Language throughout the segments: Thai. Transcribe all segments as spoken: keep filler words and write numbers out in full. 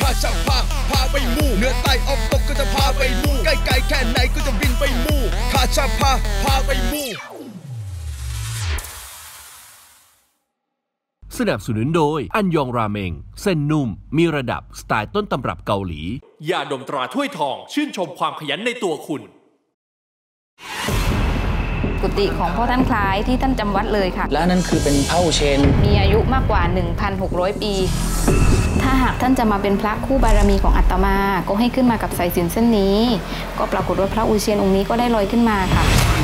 าจะพาพาไปมู่เหนือใต้ออกตกก็จะพาไปมู่ใกล้ไกลแค่ไหนก็จะบินไปมู่ข้าจะพาพาไปมู่สนับสนุนโดยอันยองราเมงเส้นนุ่มมีระดับสไตล์ต้นตำรับเกาหลียาดมตราถ้วยทองชื่นชมความขยันในตัวคุณกุฏิของพ่อท่านคล้ายที่ท่านจำวัดเลยค่ะและนั่นคือเป็นพระอุเชนมีอายุมากกว่า หนึ่งพันหกร้อย ปีถ้าหากท่านจะมาเป็นพระคู่บารมีของอาตมาก็ให้ขึ้นมากับสายสิญจน์เส้นนี้ก็ปรากฏว่าพระอุเชนองค์นี้ก็ได้ลอยขึ้นมาค่ะ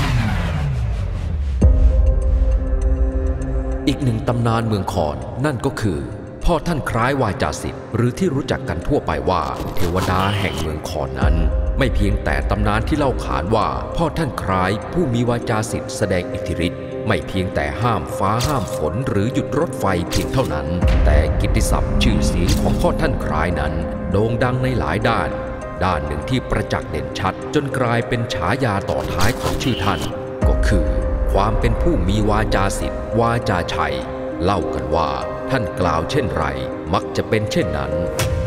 อีกหนึ่งตำนานเมืองคอนนั่นก็คือพ่อท่านคล้ายวาจาสิทธิ์หรือที่รู้จักกันทั่วไปว่าเทวดาแห่งเมืองคอนนั้นไม่เพียงแต่ตำนานที่เล่าขานว่าพ่อท่านคล้ายผู้มีวาจาสิทธิ์แสดงอิทธิฤทธิ์ไม่เพียงแต่ห้ามฟ้าห้ามฝนหรือหยุดรถไฟเพียงเท่านั้นแต่กิตติศัพท์ชื่อเสียงของพ่อท่านคล้ายนั้นโด่งดังในหลายด้านด้านหนึ่งที่ประจักษ์เด่นชัดจนกลายเป็นฉายาต่อท้ายของชื่อท่านก็คือความเป็นผู้มีวาจาสิทธิ์วาจาชัยเล่ากันว่าท่านกล่าวเช่นไรมักจะเป็นเช่นนั้น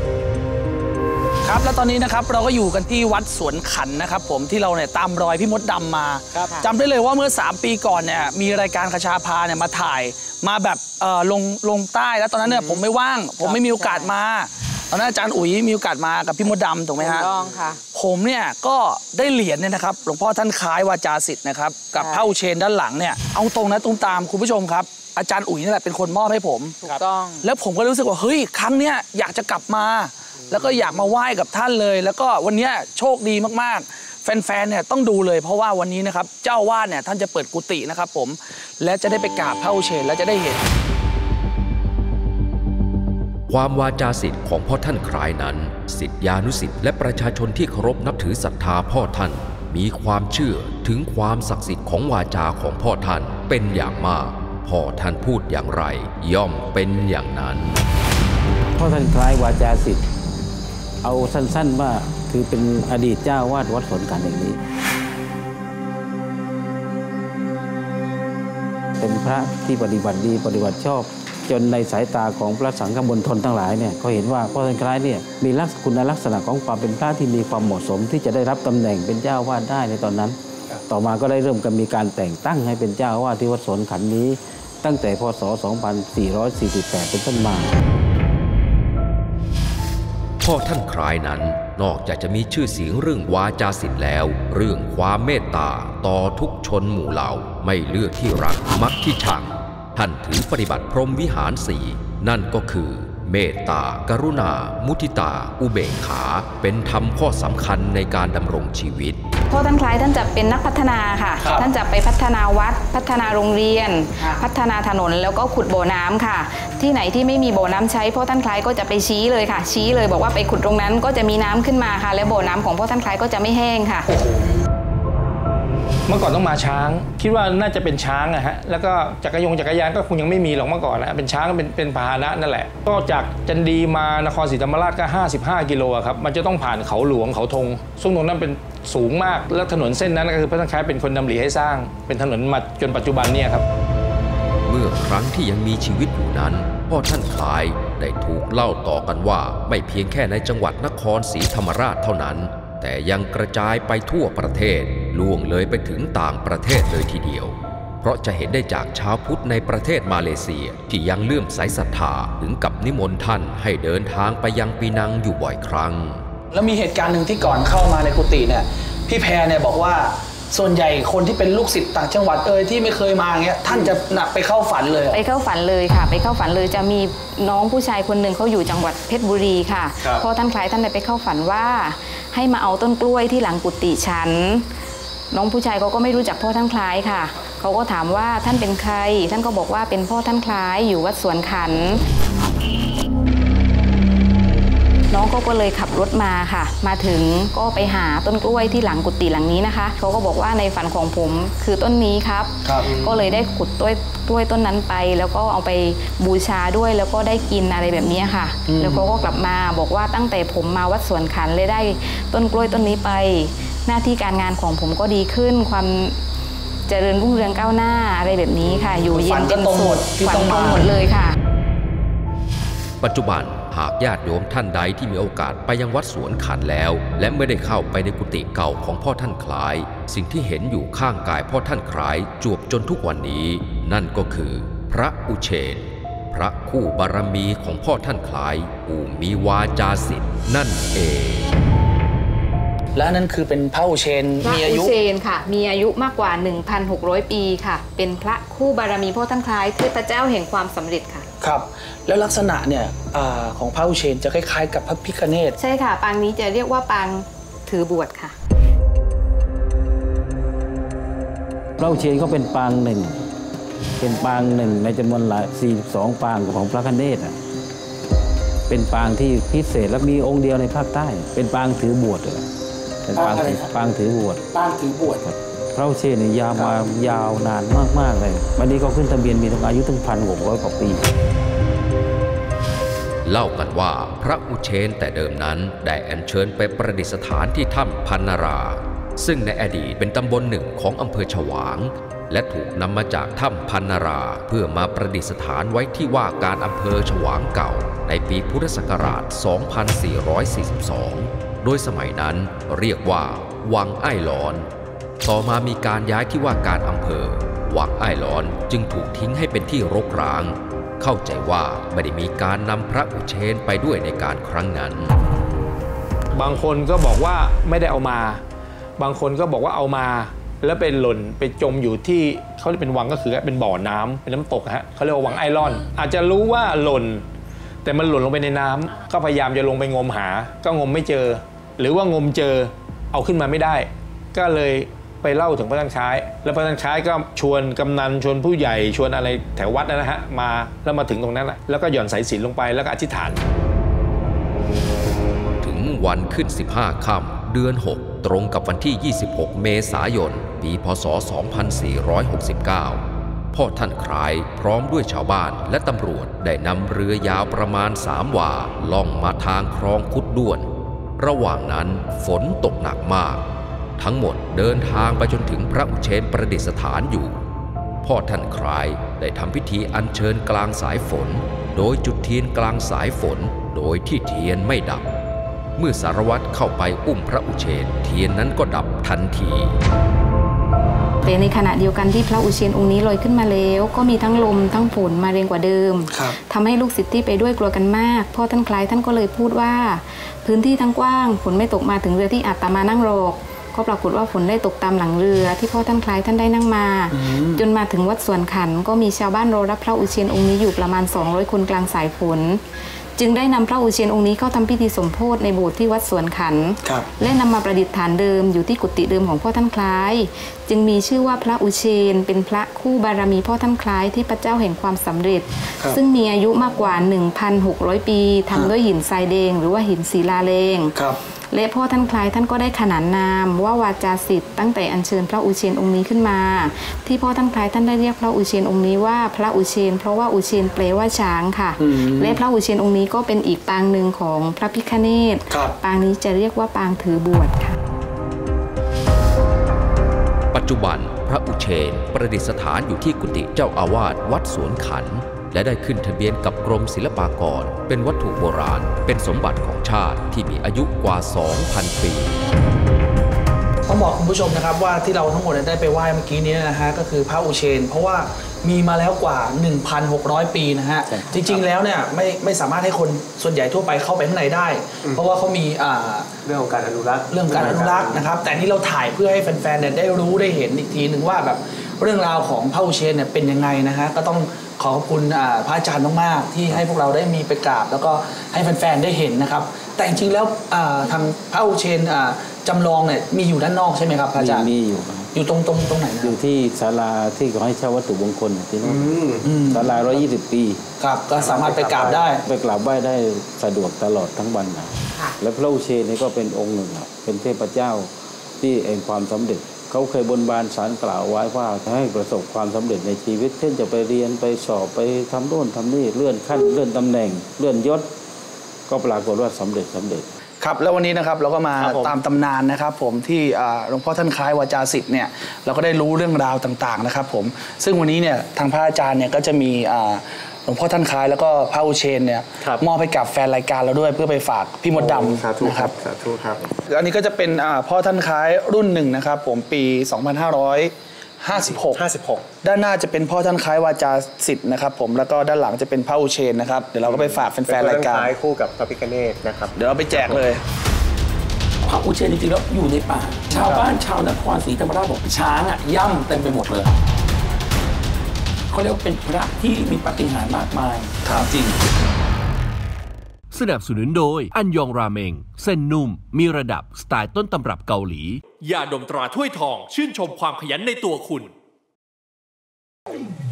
ครับและตอนนี้นะครับเราก็อยู่กันที่วัดสวนขันนะครับผมที่เราเนี่ยตามรอยพี่มดดำมาจำได้เลยว่าเมื่อสามปีก่อนเนี่ยมีรายการคชาพาเนี่ยมาถ่ายมาแบบเอ่อลงลงใต้แล้วตอนนั้นเนี่ยผมไม่ว่างผมไม่มีโอกาสมาตอนนั้นอาจารย์อุ๋ยมีโอกาสมากับพี่มดดำถูกไหมฮะต้องค่ะผมเนี่ยก็ได้เหรียญเนี่ยนะครับหลวงพ่อท่านคล้ายวาจาสิทธิ์นะครับกับพระอุเชนด้านหลังเนี่ยเอาตรงนะตุ้มตามคุณผู้ชมครับอาจารย์อุ๋ยนี่แหละเป็นคนมอบให้ผมถูกต้องแล้วผมก็รู้สึกว่าเฮ้ยครั้งเนี้ยอยากจะกลับมาแล้วก็อยากมาไหว้กับท่านเลยแล้วก็วันนี้โชคดีมากๆแฟนๆเนี่ยต้องดูเลยเพราะว่าวันนี้นะครับเจ้าวาดเนี่ยท่านจะเปิดกุฏินะครับผมและจะได้ไปกราบพระอุเชนและจะได้เห็นความวาจาสิทธิ์ของพ่อท่านคล้ายนั้นศิษยานุศิษย์และประชาชนที่เคารพนับถือศรัทธาพ่อท่านมีความเชื่อถึงความศักดิ์สิทธิ์ของวาจาของพ่อท่านเป็นอย่างมากพ่อท่านพูดอย่างไรย่อมเป็นอย่างนั้นพ่อท่านคล้ายวาจาสิทธิ์เอาสั้นๆว่าคือเป็นอดีตเจ้าวาดวัดสวนขันแห่งนี้เป็นพระที่ปฏิบัติดีปฏิบัติชอบจนในสายตาของพระสังฆมณฑลทั้งหลายเนี่ยเขาเห็นว่าพ่อท่านคล้ายเนี่ยมีลักษณะคุณลักษณะของความเป็นพระที่มีความเหมาะสมที่จะได้รับตำแหน่งเป็นเจ้าวาดได้ในตอนนั้นต่อมาก็ได้เริ่มกันมีการแต่งตั้งให้เป็นเจ้าวาดที่วัดสวนขันนี้ตั้งแต่พ.ศ. สองพันสี่ร้อยสี่สิบแปดเป็นต้นมาพ่อท่านคล้ายนั้นนอกจากจะมีชื่อเสียงเรื่องวาจาสิทธิ์แล้วเรื่องความเมตตาต่อทุกชนหมู่เหล่าไม่เลือกที่รักมักที่ชังท่านถือปฏิบัติพรหมวิหารสี่นั่นก็คือเมตตากรุณามุทิตาอุเบกขาเป็นธรรมข้อสำคัญในการดำรงชีวิตพ่อท่านคล้ายท่านจะเป็นนักพัฒนาค่ะท่านจะไปพัฒนาวัดพัฒนาโรงเรียนพัฒนาถนนแล้วก็ขุดบ่อน้ำค่ะที่ไหนที่ไม่มีบ่อน้ำใช้พ่อท่านคล้ายก็จะไปชี้เลยค่ะชี้เลยบอกว่าไปขุดตรงนั้นก็จะมีน้ำขึ้นมาค่ะและบ่อน้ำของพ่อท่านคล้ายก็จะไม่แห้งค่ะเมื่อก่อนต้องมาช้างคิดว่าน่าจะเป็นช้างอะฮะแล้วก็จักรยงจักรยานก็คงยังไม่มีหรอกเมื่อก่อนนะเป็นช้างเป็นเป็นพาหนะนั่นแหละก็จากจันดีมานครศรีธรรมราชก็ห้าสิบห้ากิโลครับมันจะต้องผ่านเขาหลวงเขาธงซึ่งตรงนั้นเป็นสูงมากแล้วถนนเส้นนั้นก็คือพระท่านคล้ายเป็นคนดำริให้สร้างเป็นถนนมาจนปัจจุบันเนี่ยครับเมื่อครั้งที่ยังมีชีวิตอยู่นั้นพ่อท่านคล้ายได้ถูกเล่าต่อกันว่าไม่เพียงแค่ในจังหวัดนครศรีธรรมราชเท่านั้นแต่ยังกระจายไปทั่วประเทศล่วงเลยไปถึงต่างประเทศเลยทีเดียวเพราะจะเห็นได้จากชาวพุทธในประเทศมาเลเซียที่ยังเลื่อมใสศรัทธาถึงกับนิมนต์ท่านให้เดินทางไปยังปีนังอยู่บ่อยครั้งแล้วมีเหตุการณ์หนึ่งที่ก่อนเข้ามาในกุฏิเนี่ยพี่แพรเนี่ยบอกว่าส่วนใหญ่คนที่เป็นลูกศิษย์ต่างจังหวัดเอ่ยที่ไม่เคยมาเงี้ยท่านจะหนักไปเข้าฝันเลยไปเข้าฝันเลยค่ะไปเข้าฝันเลยจะมีน้องผู้ชายคนหนึ่งเขาอยู่จังหวัดเพชรบุรีค่ะพอท่านคล้ายท่านได้ไปเข้าฝันว่าให้มาเอาต้นกล้วยที่หลังกุฏิฉันน้องผู้ชายเขาก็ไม่รู้จักพ่อท่านคล้ายค่ะเขาก็ถามว่าท่านเป็นใครท่านก็บอกว่าเป็นพ่อท่านคล้ายอยู่วัดสวนขันน้องเขาก็เลยขับรถมาค่ะมาถึงก็ไปหาต้นกล้วยที่หลังกุฏิหลังนี้นะคะเขาก็บอกว่าในฝันของผมคือต้นนี้ครับก็เลยได้ขุดต้นกล้วยต้นนั้นไปแล้วก็เอาไปบูชาด้วยแล้วก็ได้กินอะไรแบบนี้ค่ะแล้วเขาก็กลับมาบอกว่าตั้งแต่ผมมาวัดสวนขันเลยได้ต้นกล้วยต้นนี้ไปหน้าที่การงานของผมก็ดีขึ้นความเจริญรุ่งเรืองก้าวหน้าอะไรแบบนี้ค่ะอยู่เย็นเป็นสุขฝันตรงหมดเลยค่ะปัจจุบันหหากญาติโยมท่านใดที่มีโอกาสไปยังวัดสวนขันแล้ว และไม่ได้เข้าไปในกุฏิเก่าของพ่อท่านคล้ายสิ่งที่เห็นอยู่ข้างกายพ่อท่านคล้ายจวบจนทุกวันนี้นั่นก็คือพระอุเชนพระคู่บารมีของพ่อท่านคล้ายผู้มีวาจาสิทธิ์นั่นเองและนั่นคือเป็นพระอุเชนมีอายุพระอุเชนค่ะมีอายุมากกว่า หนึ่งพันหกร้อย ปีค่ะเป็นพระคู่บารมีพ่อท่านคล้ายเทพเจ้าแห่งความสำเร็จค่ะครับแล้วลักษณะเนี่ยอของพระอุเชนจะคล้ายๆกับพระพิฆเนศใช่ค่ะปางนี้จะเรียกว่าปางถือบวชค่ะพระอุเชนก็เป็นปางหนึ่งเป็นปางหนึ่งในจำนวนหลายสี่สิบสองปางของพระพิฆเนศเป็นปางที่พิเศษและมีองค์เดียวในภาคใต้เป็นปางถือบวชเป็นปางปางถือบวชปางถือบวชพระอุเชนเนี่ยยาวมายาวนานมากๆเลยวันนี้ก็ขึ้นทะเบียนมีอายุถึงพันหกร้อยกว่าปีเล่ากันว่าพระอุเชนแต่เดิมนั้นได้อัญเชิญไปประดิษฐานที่ถ้ำพันนาราซึ่งในอดีตเป็นตำบลหนึ่งของอำเภอฉวางและถูกนำมาจากถ้ำพันนาราเพื่อมาประดิษฐานไว้ที่ว่าการอำเภอฉวางเก่าในปีพุทธศักราช สองพันสี่ร้อยสี่สิบสอง โดยสมัยนั้นเรียกว่าวังไอ้หลอนต่อมามีการย้ายที่ว่าการอำเภอวังไอ้หลอนจึงถูกทิ้งให้เป็นที่รกร้างเข้าใจว่าไม่ได้มีการนำพระอุเชนไปด้วยในการครั้งนั้นบางคนก็บอกว่าไม่ได้เอามาบางคนก็บอกว่าเอามาแล้วเป็นหล่นไปจมอยู่ที่เขาเรียกเป็นวังก็คือเป็นบ่อน้ำเป็นน้ำตกฮะเขาเรียกว่าวังไอรอนอาจจะรู้ว่าหล่นแต่มันหล่นลงไปในน้ำก็พยายามจะลงไปงมหาก็งมไม่เจอหรือว่างมเจอเอาขึ้นมาไม่ได้ก็เลยไปเล่าถึงพระท่านคล้ายแล้วพระท่านคล้ายก็ชวนกำนันชวนผู้ใหญ่ชวนอะไรแถววัดนะฮะมาแล้วมาถึงตรงนั้นแล้วก็หย่อนสายสิญจน์ลงไปแล้วก็อธิษฐานถึงวันขึ้นสิบห้าค่ำเดือนหกตรงกับวันที่ยี่สิบหกเมษายนปีพ.ศ. สองพันสี่ร้อยหกสิบเก้าพ่อท่านคล้ายพร้อมด้วยชาวบ้านและตำรวจได้นำเรือยาวประมาณสามวาล่องมาทางคลองคุดด้วนระหว่างนั้นฝนตกหนักมากทั้งหมดเดินทางไปจนถึงพระอุเชนประดิษฐานอยู่พ่อท่านคล้ายได้ทำพิธีอัญเชิญกลางสายฝนโดยจุดเทียนกลางสายฝนโดยที่เทียนไม่ดับเมื่อสารวัตรเข้าไปอุ้มพระอุเชนเทียนนั้นก็ดับทันทีแต่ในขณะเดียวกันที่พระอุเชนองค์นี้ลอยขึ้นมาแล้วก็มีทั้งลมทั้งฝนมาแรงกว่าเดิมทำให้ลูกศิษย์ที่ไปด้วยกลัวกันมากพ่อท่านคล้ายท่านก็เลยพูดว่าพื้นที่ทั้งกว้างฝนไม่ตกมาถึงเรือที่อาตมานั่งรอก็ปรากฏว่าฝนได้ตกตามหลังเรือที่พ่อท่านคล้ายท่านได้นั่งมาจนมาถึงวัดสวนขันก็มีชาวบ้านรอรับพระอุเชนองค์นี้อยู่ประมาณสองร้อยคนกลางสายฝนจึงได้นำพระอุเชนองค์นี้เข้าทำพิธีสมโภชในโบสถ์ที่วัดสวนขันและนำมาประดิษฐานเดิมอยู่ที่กุฏิเดิมของพ่อท่านคล้ายจึงมีชื่อว่าพระอุเชนเป็นพระคู่บารมีพ่อท่านคล้ายที่พระเจ้าแห่งความสำเร็จซึ่งมีอายุมากกว่า หนึ่งพันหกร้อย ปีทำด้วยหินทรายแดงหรือว่าหินศิลาแรงและพ่อท่านคล้ายท่านก็ได้ขนานนามว่าวาจาสิทธิ์ตั้งแต่อัญเชิญพระอุเชนองค์นี้ขึ้นมาที่พ่อท่านคล้ายท่านได้เรียกพระอุเชนองค์นี้ว่าพระอุเชนเพราะว่าอุเชนแปลว่าช้างค่ะและพระอุเชนองค์นี้ก็เป็นอีกปางหนึ่งของพระพิฆเนศปางนี้จะเรียกว่าปางถือบวชค่ะปัจจุบันพระอุเชนประดิษฐานอยู่ที่กุฏิเจ้าอาวาสวัดสวนขันและได้ขึ้นทะเบียนกับกรมศิลปากรเป็นวัตถุโบราณเป็นสมบัติของชาติที่มีอายุกว่า สองพัน ปีต้องบอกคุณผู้ชมนะครับว่าที่เราทั้งหมดได้ไปไหว้เมื่อกี้นี้นะฮะก็คือพระอุเชนเพราะว่ามีมาแล้วกว่า หนึ่งพันหกร้อย ปีนะฮะจริงๆแล้วเนี่ยไม่ไม่สามารถให้คนส่วนใหญ่ทั่วไปเข้าไปข้างในได้เพราะว่าเขามีเรื่องของการอนุรักษ์เรื่องการอนุรักษ์นะครับแต่นี่เราถ่ายเพื่อให้แฟนๆเนี่ยได้รู้ได้เห็นอีกทีหนึ่งว่าแบบเรื่องราวของพระอุเชนเนี่ยเป็นยังไงนะฮะก็ต้องขอขอบคุณพระอาจารย์มากๆที่ให้พวกเราได้มีไปกราบแล้วก็ให้แฟนๆได้เห็นนะครับแต่จริงๆแล้วทางพระอุเชนจำลองเนี่ยมีอยู่ด้านนอกใช่ไหมครับอาจารย์มีอยู่อยู่ตรงตรงตรงไหนอยู่ที่ศาลาที่เขาให้เช่าวัตถุมงคลที่นู่นศาลาร้อยยี่สิบปีครับก็สามารถไปกราบได้ไปกราบไหว้ได้สะดวกตลอดทั้งวันนะและพระอุเชนนี่ก็เป็นองค์หนึ่งเป็นเทพเจ้าที่เองความสำเร็จเขาเคยบนบานสารกล่าวไว้ว่าจะให้ประสบความสำเร็จในชีวิตเช่นจะไปเรียนไปสอบไปทำโน่นทำนี่เลื่อนขั้นเลื่อนตำแหน่งเลื่อนยศก็ปรากฏว่าสำเร็จสำเร็จครับแล้ววันนี้นะครับเราก็มาตามตำนานนะครับผมที่หลวงพ่อท่านคล้ายวาจาสิทธิ์เนี่ยเราก็ได้รู้เรื่องราวต่างๆนะครับผมซึ่งวันนี้เนี่ยทางพระอาจารย์เนี่ยก็จะมีลวงพ่อท่านคล้ายแล้วก็พระอุเชนเนี่ยมอบให้กับแฟนรายการเราด้วยเพื่อไปฝากพี่มดดำสาธุนะคครัรับบ สาธุครับอันนี้ก็จะเป็นพ่อท่านคล้ายรุ่นหนึ่งนะครับผมปี สองพันห้าร้อยห้าสิบหกห้าสิบหกด้านหน้าจะเป็นพ่อท่านคล้ายวาจาสิทธิ์นะครับผมแล้วก็ด้านหลังจะเป็นพระอุเชนนะครับเดี๋ยวเราก็ไปฝากแฟนๆรายการคล้ายคู่กับพระพิฆเนศนะครับเดี๋ยวเราไปแจกเลยพระอุเชนจริงๆแล้วอยู่ในป่าชาวบ้านชาวนครศรีธรรมราชบอกช้างอ่ะย่ำเต็มไปหมดเลยเขาเรียกว่าเป็นพระที่มีปาฏิหาริย์มากมายจริงสนับสนุนโดยอันยองราเมงเส้นนุ่มมีระดับสไตล์ต้นตำรับเกาหลียาดมตราถ้วยทองชื่นชมความขยันในตัวคุณ